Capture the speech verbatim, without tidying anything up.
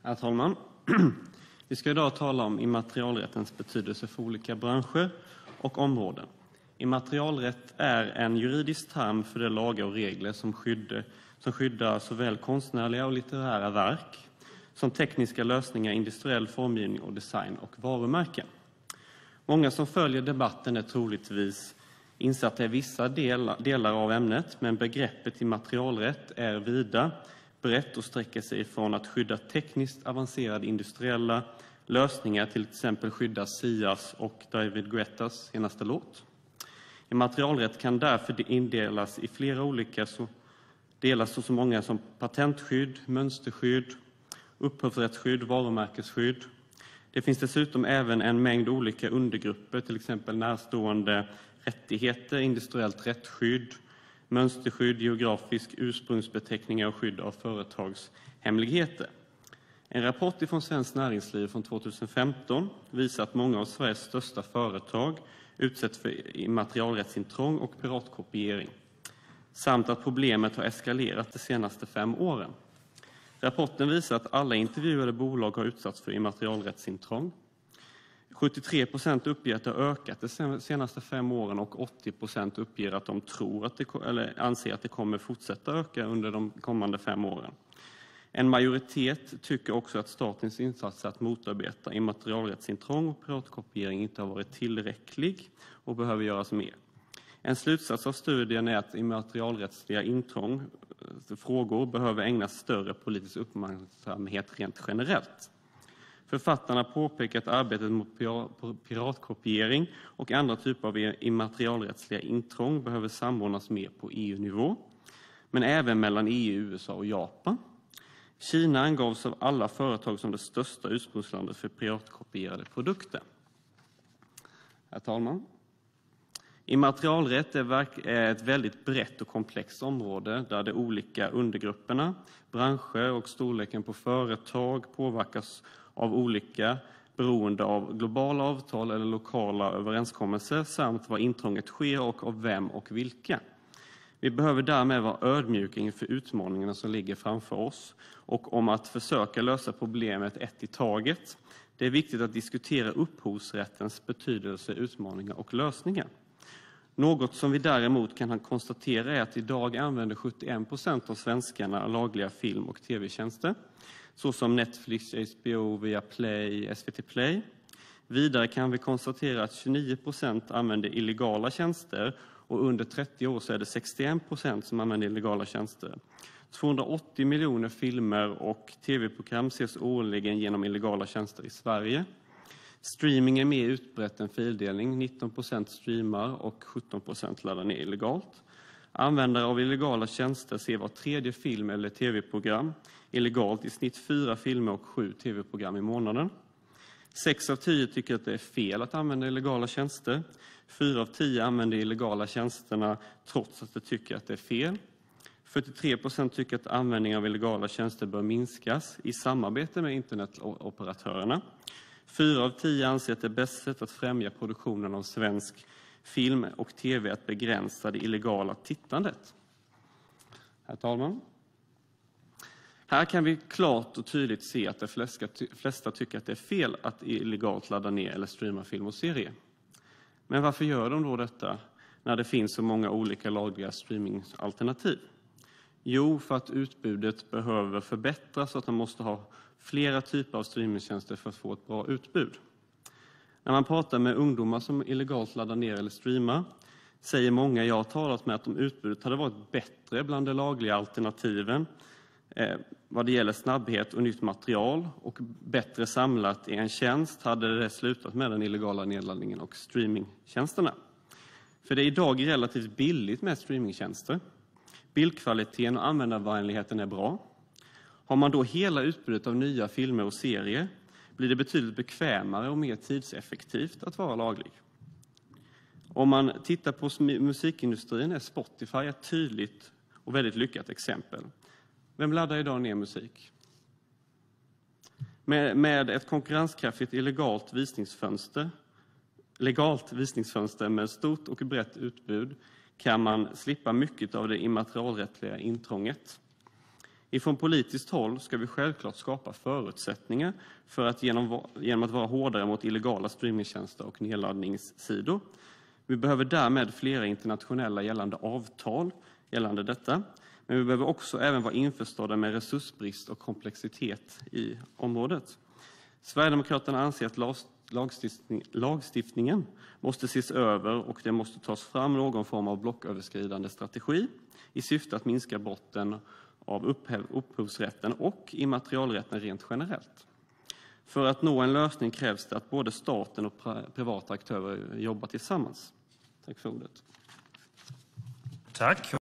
Herr talman! Vi ska idag tala om immaterialrättens betydelse för olika branscher och områden. Immaterialrätt är en juridisk term för de lagar och regler som skyddar, som skyddar såväl konstnärliga och litterära verk som tekniska lösningar, industriell formgivning och design och varumärken. Många som följer debatten är troligtvis insatta i vissa delar, delar av ämnet, men begreppet immaterialrätt är vida brett och sträcker sig från att skydda tekniskt avancerade industriella lösningar till exempel skydda Sias och David Guettas senaste låt. Immaterialrätt kan därför indelas i flera olika så, delar så, så många som patentskydd, mönsterskydd, upphovsrättsskydd, varumärkesskydd. Det finns dessutom även en mängd olika undergrupper, till exempel närstående rättigheter, industriellt rättsskydd, mönsterskydd, geografisk ursprungsbeteckningar och skydd av företagshemligheter. En rapport från Svenskt Näringsliv från tjugohundrafemton visar att många av Sveriges största företag utsätts för immaterialrättsintrång och piratkopiering, samt att problemet har eskalerat de senaste fem åren. Rapporten visar att alla intervjuade bolag har utsatts för immaterialrättsintrång. sjuttiotre procent uppger att det har ökat de senaste fem åren och åttio procent uppger att de tror att det, eller anser att det kommer fortsätta öka under de kommande fem åren. En majoritet tycker också att statens insatser att motarbeta immaterialrättsintrång och piratkopiering inte har varit tillräcklig och behöver göras mer. En slutsats av studien är att immaterialrättsliga intrång frågor behöver ägnas större politisk uppmärksamhet rent generellt. Författarna påpekar att arbetet mot piratkopiering och andra typer av immaterialrättsliga intrång behöver samordnas mer på E U-nivå, men även mellan E U, U S A och Japan. Kina angavs av alla företag som det största ursprungslandet för piratkopierade produkter. Herr talman! Immaterialrätt är ett väldigt brett och komplext område där de olika undergrupperna, branscher och storleken på företag påverkas av olika beroende av globala avtal eller lokala överenskommelser samt var intrånget sker och av vem och vilka. Vi behöver därmed vara ödmjuka inför utmaningarna som ligger framför oss och om att försöka lösa problemet ett i taget. Det är viktigt att diskutera upphovsrättens betydelse, utmaningar och lösningar. Något som vi däremot kan konstatera är att idag använder sjuttioen procent av svenskarna lagliga film- och tv-tjänster såsom Netflix, H B O, Viaplay, S V T Play. Vidare kan vi konstatera att tjugonio procent använder illegala tjänster och under trettio år så är det sextioen procent som använder illegala tjänster. tvåhundraåttio miljoner filmer och tv-program ses årligen genom illegala tjänster i Sverige. Streaming är mer utbrett än fildelning. nitton procent streamar och sjutton procent laddar ner illegalt. Användare av illegala tjänster ser var tredje film eller tv-program illegalt, i snitt fyra filmer och sju tv-program i månaden. Sex av tio tycker att det är fel att använda illegala tjänster. Fyra av tio använder illegala tjänsterna trots att de tycker att det är fel. fyrtiotre procent tycker att användning av illegala tjänster bör minskas i samarbete med internetoperatörerna. Fyra av tio anser att det är bäst sätt att främja produktionen av svensk film och tv att begränsa det illegala tittandet. Herr talman! Här kan vi klart och tydligt se att de flesta, flesta tycker att det är fel att illegalt ladda ner eller streama film och serier. Men varför gör de då detta när det finns så många olika lagliga streamingalternativ? Jo, för att utbudet behöver förbättras så att man måste ha flera typer av streamingtjänster för att få ett bra utbud. När man pratar med ungdomar som illegalt laddar ner eller streamar säger många jag har talat med att om utbudet hade varit bättre bland de lagliga alternativen eh, vad det gäller snabbhet och nytt material och bättre samlat i en tjänst hade det slutat med den illegala nedladdningen och streamingtjänsterna. För det är idag relativt billigt med streamingtjänster. Bildkvaliteten och användarvänligheten är bra. Har man då hela utbudet av nya filmer och serier blir det betydligt bekvämare och mer tidseffektivt att vara laglig. Om man tittar på musikindustrin är Spotify ett tydligt och väldigt lyckat exempel. Vem laddar idag ner musik? Med, med ett konkurrenskraftigt illegalt visningsfönster, legalt visningsfönster med stort och brett utbud kan man slippa mycket av det immaterialrättsliga intrånget. Ifrån politiskt håll ska vi självklart skapa förutsättningar för att genom, genom att vara hårdare mot illegala streamingtjänster och nedladdningssidor. Vi behöver därmed flera internationella gällande avtal gällande detta. Men vi behöver också även vara införstådda med resursbrist och komplexitet i området. Sverigedemokraterna anser att lagstiftning, lagstiftningen måste ses över och det måste tas fram någon form av blocköverskridande strategi i syfte att minska brotten av upphäv, upphovsrätten och immaterialrätten rent generellt. För att nå en lösning krävs det att både staten och privata aktörer jobbar tillsammans. Tack för ordet. Tack.